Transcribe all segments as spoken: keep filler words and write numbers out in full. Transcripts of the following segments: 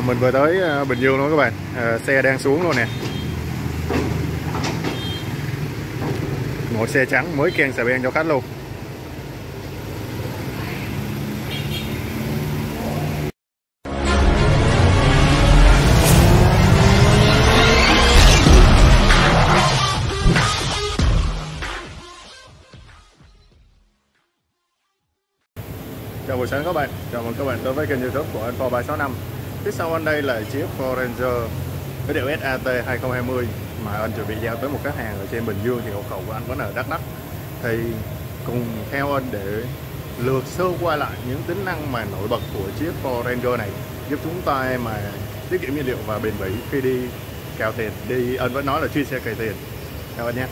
mình vừa tới Bình Dương luôn các bạn. À, xe đang xuống luôn nè. Một xe trắng mới keng xà beng cho khách luôn. Chào buổi sáng các bạn, chào mừng các bạn tới với kênh YouTube của Info ba sáu năm. Phía sau anh đây là chiếc Ford Ranger với điều ét a tê hai không hai không mà anh chuẩn bị giao tới một khách hàng ở trên Bình Dương, thì hộ khẩu của anh vẫn ở Đắk Lắk. Thì cùng theo anh để lượt sơ qua lại những tính năng mà nổi bật của chiếc Ford Ranger này, giúp chúng ta mà tiết kiệm nhiên liệu và bền bỉ khi đi cào tiền, đi anh vẫn nói là chuyên xe cày tiền. Chào anh nhé.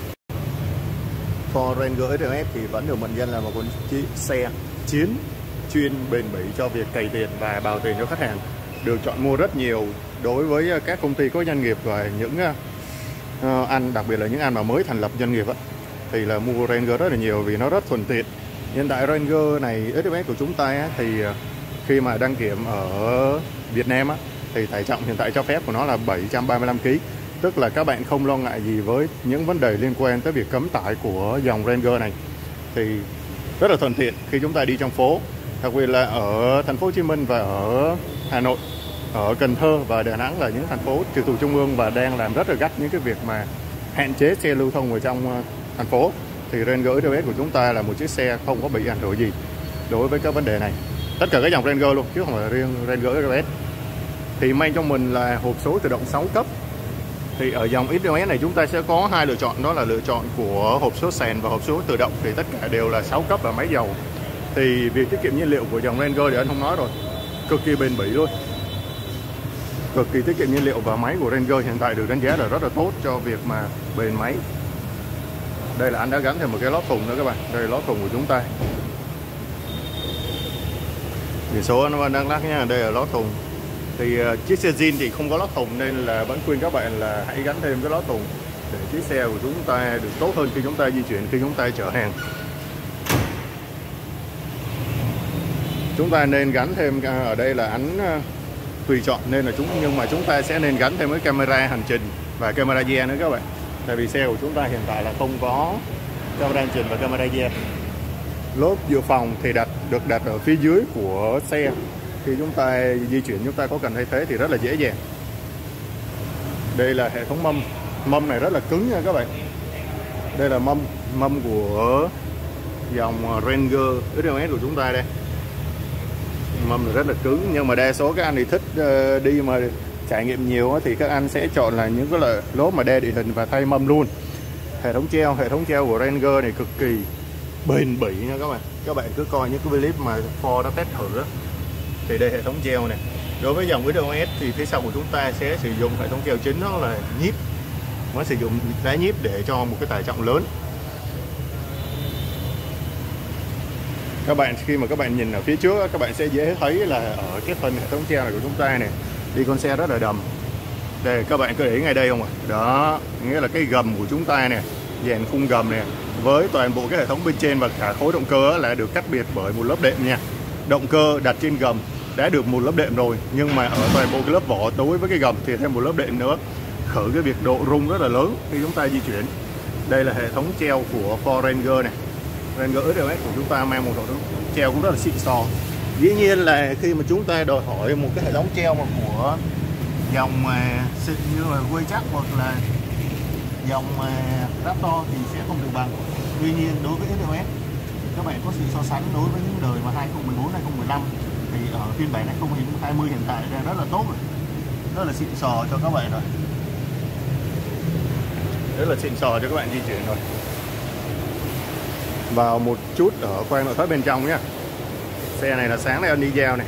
Ford Ranger ét rờ ét thì vẫn được mệnh danh là một con chiếc xe chiến chuyên bền bỉ cho việc cày tiền và bào tiền cho khách hàng, được chọn mua rất nhiều đối với các công ty có doanh nghiệp và những uh, anh, đặc biệt là những anh mà mới thành lập doanh nghiệp á, thì là mua Ranger rất là nhiều vì nó rất thuận tiện. Hiện tại Ranger này ét rờ ét của chúng ta á, thì khi mà đăng kiểm ở Việt Nam á, thì tải trọng hiện tại cho phép của nó là bảy trăm ba mươi lăm ki lô gam, tức là các bạn không lo ngại gì với những vấn đề liên quan tới việc cấm tải của dòng Ranger này, thì rất là thuận tiện khi chúng ta đi trong phố, đặc biệt là ở thành phố Hồ Chí Minh và ở Hà Nội, ở Cần Thơ và Đà Nẵng là những thành phố trực thuộc trung ương và đang làm rất là gắt những cái việc mà hạn chế xe lưu thông ở trong thành phố. Thì Ranger ét rờ ét của chúng ta là một chiếc xe không có bị ảnh hưởng gì đối với các vấn đề này. Tất cả các dòng Ranger luôn chứ không phải riêng Ranger ét rờ ét. Thì mang trong mình là hộp số tự động sáu cấp. Thì ở dòng ét rờ ét này chúng ta sẽ có hai lựa chọn, đó là lựa chọn của hộp số sàn và hộp số tự động, thì tất cả đều là sáu cấp và máy dầu. Thì việc tiết kiệm nhiên liệu của dòng Ranger thì anh không nói rồi, cực kỳ bền bỉ luôn, cực kỳ tiết kiệm nhiên liệu, và máy của Ranger hiện tại được đánh giá là rất là tốt cho việc mà bền máy. Đây là anh đã gắn thêm một cái lót thùng nữa các bạn, đây là lót thùng của chúng ta. Biển số nó đang lắc nha, đây là lót thùng. Thì uh, chiếc xe zin thì không có lót thùng nên là vẫn khuyên các bạn là hãy gắn thêm cái lót thùng để chiếc xe của chúng ta được tốt hơn khi chúng ta di chuyển, khi chúng ta chở hàng. Chúng ta nên gắn thêm, ở đây là ánh uh, tùy chọn nên là chúng nhưng mà chúng ta sẽ nên gắn thêm cái camera hành trình và camera rear nữa các bạn. Tại vì xe của chúng ta hiện tại là không có camera hành trình và camera rear. Lốp dự phòng thì đặt được đặt ở phía dưới của xe. Khi chúng ta di chuyển chúng ta có cần thay thế thì rất là dễ dàng. Đây là hệ thống mâm. Mâm này rất là cứng nha các bạn. Đây là mâm mâm của dòng Ranger ét rờ ét của chúng ta đây. Mâm này rất là cứng, nhưng mà đa số các anh thì thích uh, đi mà trải nghiệm nhiều thì các anh sẽ chọn là những cái loại lốp mà đe địa hình và thay mâm luôn. Hệ thống treo, hệ thống treo của Ranger này cực kỳ bền bỉ nha các bạn. Các bạn cứ coi những cái clip mà Ford đã test thử đó. Thì đây hệ thống treo này. Đối với dòng ét rờ ét thì phía sau của chúng ta sẽ sử dụng hệ thống treo chính, đó là nhíp. Nó sử dụng đá nhíp để cho một cái tải trọng lớn. Các bạn khi mà các bạn nhìn ở phía trước các bạn sẽ dễ thấy là ở cái phần hệ thống treo này của chúng ta này đi con xe rất là đầm. Đây các bạn cứ để ý ngay đây không ạ? Đó, nghĩa là cái gầm của chúng ta nè, dàn khung gầm nè, với toàn bộ cái hệ thống bên trên và cả khối động cơ là được cắt biệt bởi một lớp đệm nha. Động cơ đặt trên gầm đã được một lớp đệm rồi, nhưng mà ở toàn bộ cái lớp vỏ đối với cái gầm thì thêm một lớp đệm nữa, khử cái việc độ rung rất là lớn khi chúng ta di chuyển. Đây là hệ thống treo của Ford Ranger này. Ranger ét rờ ét của chúng ta mang một hệ thống treo cũng rất là xịn sò. Dĩ nhiên là khi mà chúng ta đòi hỏi một cái hệ thống treo mà của dòng xịn như là Waytrak hoặc là dòng Raptor thì sẽ không được bằng. Tuy nhiên đối với ét rờ ét các bạn có sự so sánh đối với những đời mà hai không một bốn, hai không một năm thì ở phiên bản hai không hai không hiện tại đang rất là tốt rồi, rất là xịn sò cho các bạn rồi, rất là xịn sò cho các bạn di chuyển rồi. Vào một chút ở khoang nội thất bên trong nhé. Xe này là sáng nay anh đi giao này.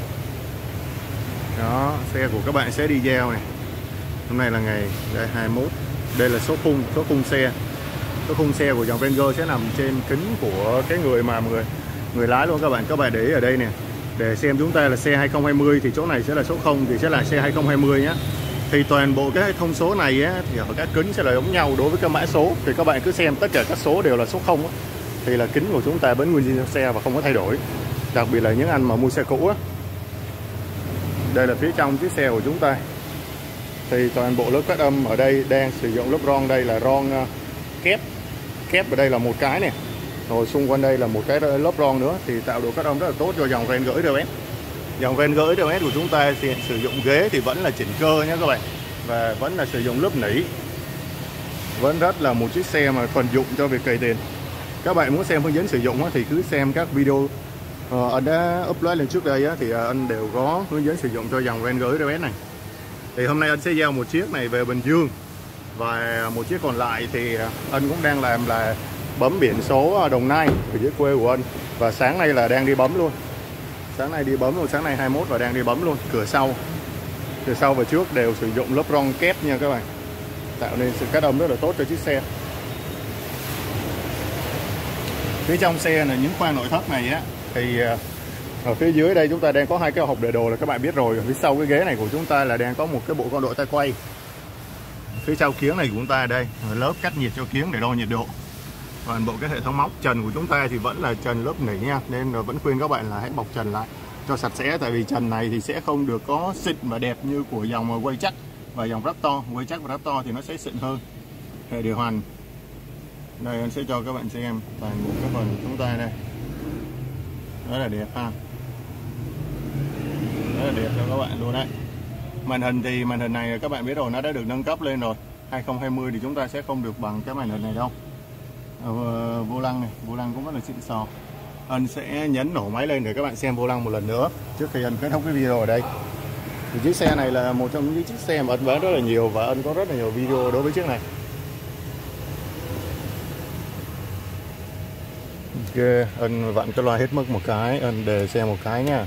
Đó, xe của các bạn sẽ đi giao này. Hôm nay là ngày đây, hai mươi mốt. Đây là số khung, số khung xe. Số khung xe của dòng Ranger sẽ nằm trên kính của cái người mà người người lái luôn các bạn. Các bạn để ý ở đây nè. Để xem chúng ta là xe hai không hai không thì chỗ này sẽ là số không thì sẽ là xe hai không hai không nhé. Thì toàn bộ cái thông số này á, thì ở các kính sẽ là giống nhau đối với các mã số. Thì các bạn cứ xem tất cả các số đều là số không á, thì là kính của chúng ta vẫn nguyên zin xe và không có thay đổi. Đặc biệt là những anh mà mua xe cũ á. Đây là phía trong chiếc xe của chúng ta. Thì toàn bộ lớp cách âm ở đây đang sử dụng lớp ron, đây là ron kép. Kép ở đây là một cái này. Rồi xung quanh đây là một cái lớp ron nữa, thì tạo độ cách âm rất là tốt cho dòng Ranger ích đê ét. Dòng Ranger ích đê ét của chúng ta thì sử dụng ghế thì vẫn là chỉnh cơ nhé các bạn. Và vẫn là sử dụng lớp nỉ. Vẫn rất là một chiếc xe mà thuần dụng cho việc cày tiền. Các bạn muốn xem hướng dẫn sử dụng thì cứ xem các video uh, anh đã upload lên trước đây thì anh đều có hướng dẫn sử dụng cho dòng Ranger ích đê ét này. Thì hôm nay anh sẽ giao một chiếc này về Bình Dương, và một chiếc còn lại thì anh cũng đang làm là bấm biển số Đồng Nai ở dưới quê của anh. Và sáng nay là đang đi bấm luôn. Sáng nay đi bấm luôn, sáng nay hai mươi mốt và đang đi bấm luôn. Cửa sau Cửa sau và trước đều sử dụng lớp ron kép nha các bạn, tạo nên sự cách âm rất là tốt cho chiếc xe. Phía trong xe là những khoang nội thất này á, thì ở phía dưới đây chúng ta đang có hai cái hộp để đồ là các bạn biết rồi. Ở phía sau cái ghế này của chúng ta là đang có một cái bộ con đội tay quay. Phía sau kiếng này của chúng ta đây lớp cách nhiệt cho kiếng để đo nhiệt độ. Toàn bộ cái hệ thống móc trần của chúng ta thì vẫn là trần lớp nỉ nha, nên vẫn khuyên các bạn là hãy bọc trần lại cho sạch sẽ, tại vì trần này thì sẽ không được có xịn và đẹp như của dòng Waycheck và dòng Raptor. Waycheck và Raptor thì nó sẽ xịn hơn. Hệ điều hành đây anh sẽ cho các bạn xem toàn bộ cái phần của chúng ta đây, rất là đẹp ha, rất là đẹp cho các bạn luôn đấy. Màn hình thì màn hình này các bạn biết rồi, nó đã được nâng cấp lên rồi. Hai không hai không thì chúng ta sẽ không được bằng cái màn hình này đâu. Ờ, vô lăng này, vô lăng cũng rất là xịn sò. Anh sẽ nhấn nổ máy lên để các bạn xem vô lăng một lần nữa trước khi anh kết thúc cái video ở đây. Thì chiếc xe này là một trong những chiếc xe mà anh bán rất là nhiều, và anh có rất là nhiều video đối với chiếc này. Ok, anh vặn cái loa hết mức một cái, anh để xem một cái nha.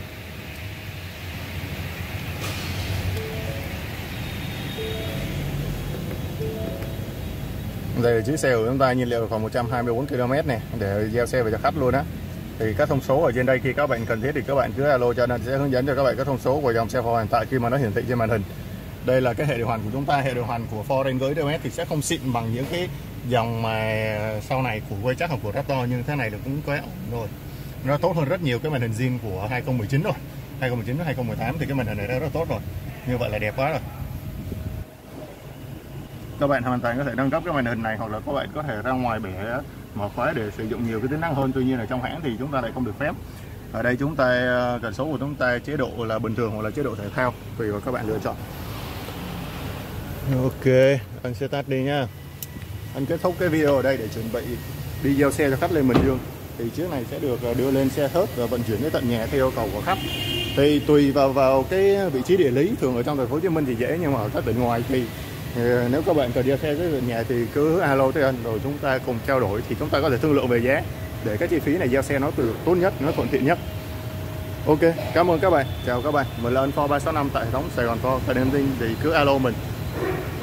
Đây là chiếc xe của chúng ta, nhiên liệu khoảng một trăm hai mươi bốn ki lô mét này, để giao xe về cho khách luôn á. Thì các thông số ở trên đây khi các bạn cần thiết thì các bạn cứ alo cho anh sẽ hướng dẫn cho các bạn các thông số của dòng xe Ford hiện tại khi mà nó hiển thị trên màn hình. Đây là cái hệ điều hành của chúng ta. Hệ điều hành của Ford Ranger ích đê ét thì sẽ không xịn bằng những cái dòng mà sau này của Waycheck hoặc của Raptor, nhưng thế này là cũng quá ổn rồi. Nó tốt hơn rất nhiều cái màn hình zin của hai không một chín rồi. hai không một chín với hai không một tám thì cái màn hình này đã rất tốt rồi. Như vậy là đẹp quá rồi. Các bạn hoàn toàn có thể nâng cấp cái màn hình này, hoặc là các bạn có thể ra ngoài bẻ mở khóa để sử dụng nhiều cái tính năng hơn. Tuy nhiên là trong hãng thì chúng ta lại không được phép. Ở đây chúng ta cần số của chúng ta chế độ là bình thường hoặc là chế độ thể thao, tùy vào các bạn lựa chọn. Ok, anh sẽ tắt đi nha. Anh kết thúc cái video ở đây để chuẩn bị đi giao xe cho khách lên Bình Dương. Thì chiếc này sẽ được đưa lên xe thớt và vận chuyển đến tận nhà theo yêu cầu của khách. Thì tùy vào vào cái vị trí địa lý, thường ở trong thành phố Hồ Chí Minh thì dễ, nhưng mà ở các tỉnh ngoài thì nếu các bạn cần giao xe tới tận nhà thì cứ alo tới anh, rồi chúng ta cùng trao đổi, thì chúng ta có thể thương lượng về giá để cái chi phí này giao xe nó từ tốt nhất, nó thuận tiện nhất. Ok, cảm ơn các bạn, chào các bạn. Mình là anh Ford ba sáu năm tại hệ thống Sài Gòn Ford. Cần em tin thì cứ alo mình.